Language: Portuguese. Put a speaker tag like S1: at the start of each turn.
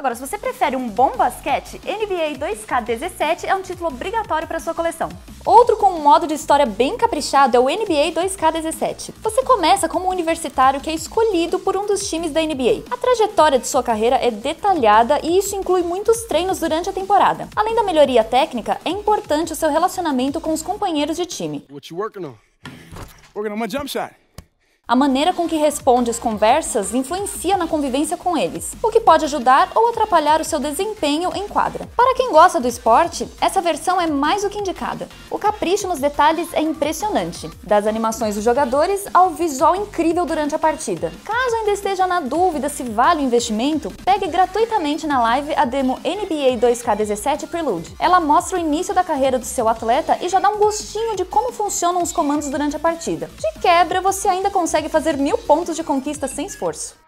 S1: Agora, se você prefere um bom basquete, NBA 2K17 é um título obrigatório para sua coleção. Outro com um modo de história bem caprichado é o NBA 2K17. Você começa como um universitário que é escolhido por um dos times da NBA. A trajetória de sua carreira é detalhada e isso inclui muitos treinos durante a temporada. Além da melhoria técnica, é importante o seu relacionamento com os companheiros de time.
S2: What you working on? Working on my jump shot.
S1: A maneira com que responde às conversas influencia na convivência com eles, o que pode ajudar ou atrapalhar o seu desempenho em quadra. Para quem gosta do esporte, essa versão é mais do que indicada. O capricho nos detalhes é impressionante, das animações dos jogadores ao visual incrível durante a partida. Caso ainda esteja na dúvida se vale o investimento, pegue gratuitamente na live a demo NBA 2K17 Prelude. Ela mostra o início da carreira do seu atleta e já dá um gostinho de como funcionam os comandos durante a partida. De quebra, você ainda consegue fazer 1000 pontos de conquista sem esforço.